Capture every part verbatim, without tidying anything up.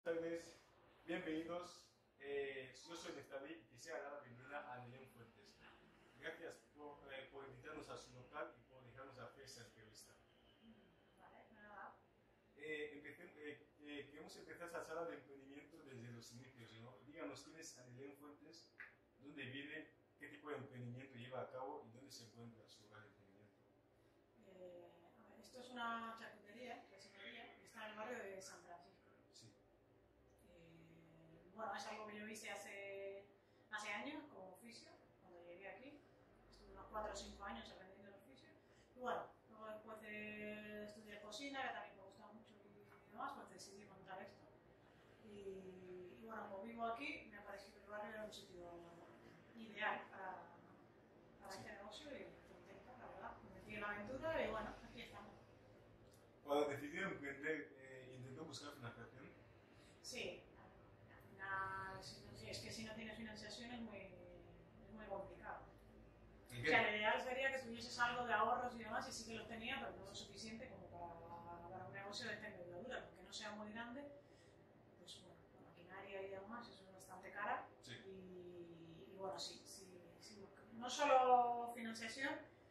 Buenas tardes, bienvenidos. Eh, yo soy Neftali y quisiera dar la bienvenida a Nelén Fuentes. Gracias por, eh, por invitarnos a su local y por dejarnos hacer esta entrevista. Vale, nada. Eh, empecé, eh, eh, queremos empezar esta charla de emprendimiento desde los inicios, ¿no? Díganos quién es Nelén Fuentes, dónde vive, qué tipo de emprendimiento lleva a cabo y dónde se encuentra su lugar de emprendimiento. Eh, a ver, esto es una charcutería, resonería, y está en el barrio de San Francisco. Sí. Eh, bueno, es algo que yo hice hace, hace años como oficio, cuando llegué aquí. Estuve unos cuatro o cinco años aprendiendo el oficio. Y bueno, luego después de estudiar cocina, que también me gusta mucho y demás, pues decidí montar esto. Y, y bueno, como vivo aquí, me pareció que el barrio era un sitio ideal para, para Sí. este negocio y contenta, la verdad. Me metí en la aventura y bueno, aquí estamos. Cuando decidió emprender, eh, intentó buscar financiación. Sí, al final, si no- si es que si no tienes financiación es muy, es muy complicado. ¿En O qué? sea, lo ideal sería que tuvieses algo de ahorros y demás, y sí que los tenía, pero no lo suficiente como para, para un negocio de esta envergadura, porque no sea muy grande, pues bueno, la maquinaria y demás eso es bastante cara. Sí. Y, y bueno, sí, sí, sí, no solo financiación,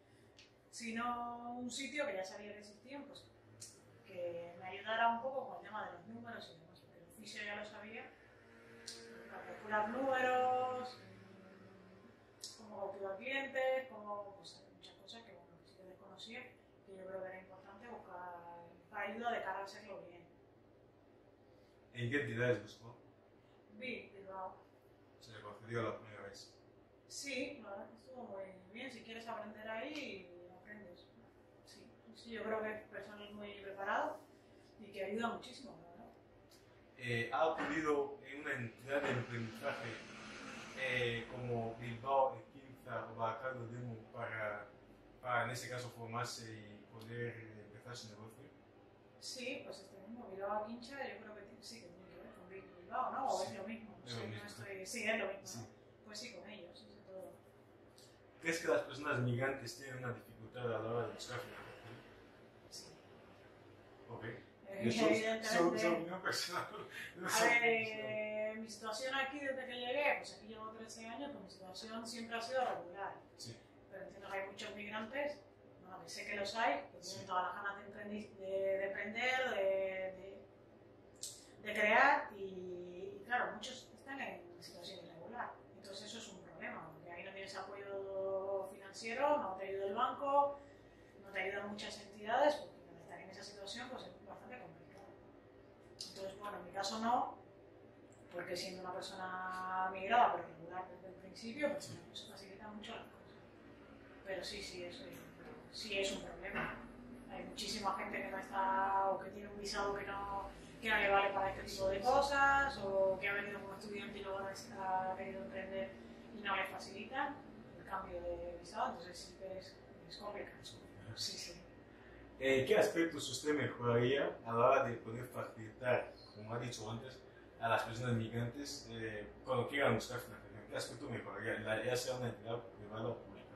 sino un sitio que ya sabía que existía, pues que me ayudara un poco con el tema de los números y demás, porque el oficio ya lo sabía, para calcular números, cómo cautivar clientes, cómo, pues hay muchas cosas que bueno, que sí que desconocía, que yo creo que era importante buscar, buscar ayuda de cara a hacerlo bien. ¿En qué entidades buscó? Vi, Bilbao. Se le concedió la primera vez. Sí, la verdad que estuvo muy bien. Si quieres aprender ahí, aprendes. Sí, sí, yo creo que es personal muy preparado y que ayuda muchísimo, la verdad. Eh, ¿Ha acudido en una entidad de emprendizaje eh, como Bilbao, Equinza o Bacaldo Demo para, para, en este caso, formarse y poder eh, empezar su negocio? Sí, pues este mismo, Bilbao Quincha, yo creo que tiene- sí que tiene que ver con Bilbao, ¿no? O Sí, es lo mismo. No es sé, lo no mismo. estoy... Sí, es lo mismo, Sí. ¿no? Pues sí, con ellos, sobre todo. ¿Crees que las personas migrantes tienen una dificultad a la hora de buscar financiación? Sí. Ok. Eh, Eso es su, evidentemente. su opinión personal. No A sé. ver, eh, mi situación aquí desde que llegué, pues aquí llevo trece años, pues mi situación siempre ha sido regular. Sí. Pero entiendo que hay muchos migrantes, bueno, que sé que los hay, que Sí. tienen todas las ganas de, emprendi- de, de emprender, de, de, de crear, y, y claro, muchos están en situación irregular. Entonces eso es un problema, porque ahí no tienes apoyo financiero, no te ayuda el banco, no te ayudan muchas entidades, porque al estar en esa situación pues es bastante complicado. Entonces, bueno, en mi caso no, porque siendo una persona migrada, pero regular desde el principio, pues Sí. eso facilita mucho las cosas. Pero sí, sí, eso es, sí es un problema. Hay muchísima gente que no está, o que tiene un visado que no, que no le vale para este tipo de cosas, o que ha venido como estudiante y luego ha querido emprender y no le facilitan el cambio de visado, entonces sí que es, es complicado. Sí, sí. Eh, ¿Qué aspectos usted mejoraría a la hora de poder facilitar, como ha dicho antes, a las personas migrantes eh, cuando quieran buscar financiación? ¿Qué aspecto mejoraría, la- ya sea una entidad privada o pública?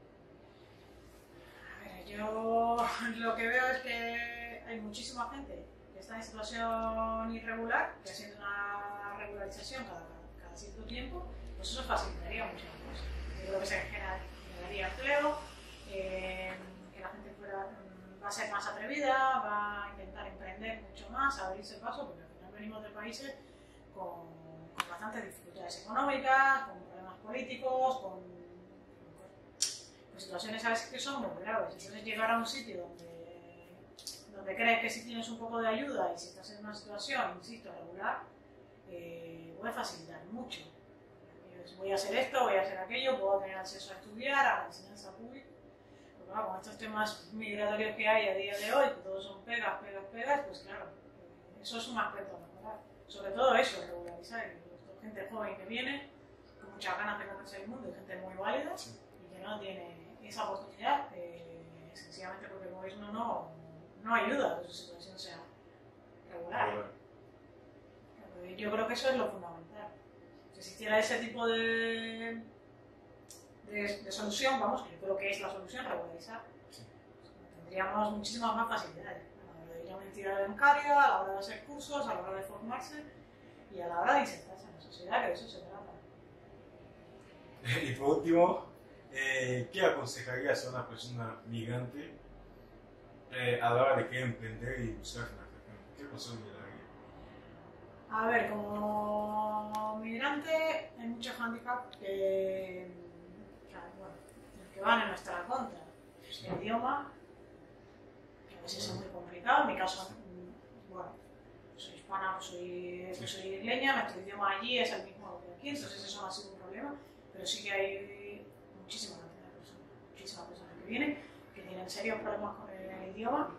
A ver, yo lo que veo es que hay muchísima gente que está en situación irregular, que haciendo una regularización cada, cada cierto tiempo, pues eso facilitaría muchas cosas. Yo creo que se genera- generaría empleo, eh, que la gente fuera, mm, va a ser más atrevida, va a intentar emprender mucho más, abrirse el paso, porque al final venimos de países con, con bastantes dificultades económicas, con problemas políticos, con, con situaciones a veces que son muy graves. Entonces llegar a un sitio donde, donde crees que si tienes un poco de ayuda y si estás en una situación, insisto, regular, eh, puede facilitar mucho. Pues voy a hacer esto, voy a hacer aquello, puedo tener acceso a estudiar, a la enseñanza pública. Porque claro, con estos temas migratorios que hay a día de hoy, que todos son pegas, pegas, pegas, pues claro, eh, eso es un aspecto a mejorar. Sobre todo eso, regularizar. Y gente joven que viene, con muchas ganas de conocer el mundo, y gente muy válida, Sí. y que no tiene esa oportunidad, eh, sencillamente porque el gobierno no, no ayuda a que su situación sea regular. Ahora, Yo creo que eso es lo fundamental. Si existiera ese tipo de, de, de solución, vamos, que yo creo que es la solución, regularizar, sí. pues, tendríamos muchísimas más facilidades a la hora de ir a una entidad bancaria, a la hora de hacer cursos, a la hora de formarse, y a la hora de insertarse en la sociedad, que de eso se trata. Y por último, eh, ¿qué aconsejarías a una persona migrante eh, a la hora de querer emprender y buscar financiación? ¿Qué consejo le daría? A ver, como migrante hay muchos handicaps que, que, bueno, que van en nuestra contra. El idioma, que a veces es muy complicado, en mi caso, bueno, soy hispana, pues soy, pues soy isleña, nuestro idioma allí es el mismo que aquí, entonces eso no ha sido un problema, pero sí que hay muchísima cantidad de personas, muchísimas personas que vienen, que tienen serios problemas con el idioma.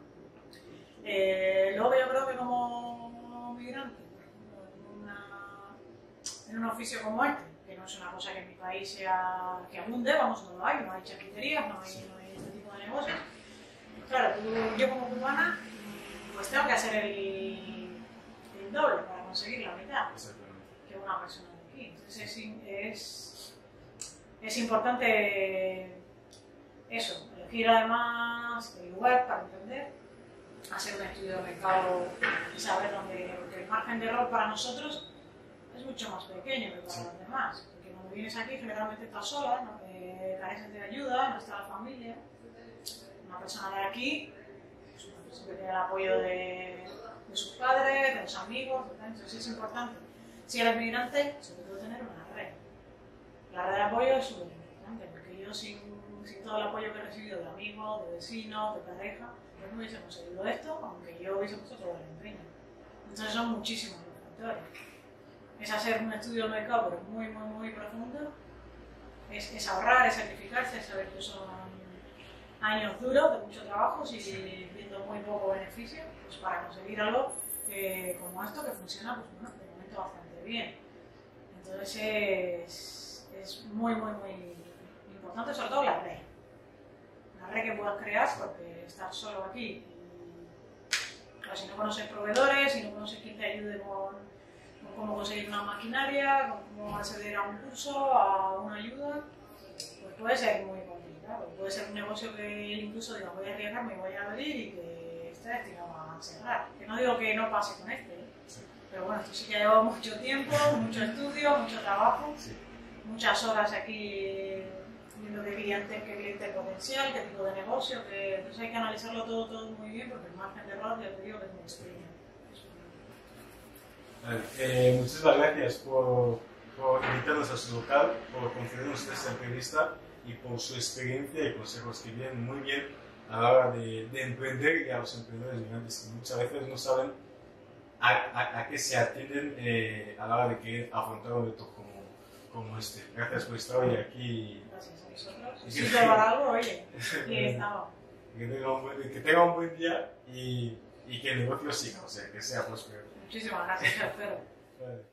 Eh, luego yo creo que como migrante, en, una, en un oficio como este, que no es una cosa que en mi país sea, que abunde, vamos, no lo hay, no hay charcuterías, no hay, no hay este tipo de negocios. Claro, tú, yo como cubana, pues tengo que hacer el, el doble para conseguir la mitad que una persona de aquí. Entonces es, es, es importante eso, elegir además el lugar para emprender, hacer un estudio de mercado y saber dónde, porque el margen de error para nosotros es mucho más pequeño que para sí. los demás. Porque cuando vienes aquí generalmente estás sola, ¿no? eh, careces de ayuda, no está la familia. Una persona de aquí pues, siempre tiene el apoyo de, de sus padres, de los amigos, entonces es importante. Si eres migrante, sobre todo tener una red. La red de apoyo es súper importante, porque yo sin, sin todo el apoyo que he recibido de amigos, de vecinos, de pareja, pues no hubiese conseguido esto, aunque yo hubiese puesto todo el empeño. Entonces son muchísimos los factores. Es hacer un estudio del mercado, pero muy, muy, muy profundo. Es, es ahorrar, es sacrificarse, es saber que son años duros de mucho trabajo y viendo muy poco beneficio, pues para conseguir algo que, como esto que funciona, pues bueno, de momento bastante bien. Entonces es, es muy, muy, muy importante, sobre todo la red. La red que puedas crear, porque estar solo aquí, y, claro, si no conoces proveedores, si no conoces quién te ayude con, con cómo conseguir una maquinaria, con cómo acceder a un curso, a una ayuda, pues puede ser muy complicado. Puede ser un negocio que incluso diga, voy a arriesgarme, voy a abrir y que esté destinado a cerrar. Que no digo que no pase con este, ¿eh? Sí. Pero bueno, esto sí que lleva mucho tiempo, mucho estudio, mucho trabajo, sí. muchas horas aquí viendo qué cliente, qué cliente potencial, qué tipo de negocio, que entonces hay que analizarlo todo, todo muy bien porque el margen de error, ya te digo que es muy extremo. Vale, eh, muchísimas gracias por, por invitarnos a su local, por concedernos esta entrevista y por su experiencia y consejos que vienen muy bien a la hora de, de emprender y a los emprendedores migrantes que muchas veces no saben a, a, a qué se atienden eh, a la hora de querer afrontar un reto como, como este. Gracias por estar hoy aquí. Gracias a vosotros. Si te va algo, oye, aquí estamos. Que tenga un buen, que tenga un buen día y, y que el negocio siga, o sea, que sea próspero. Muchísimas gracias, espero. Vale.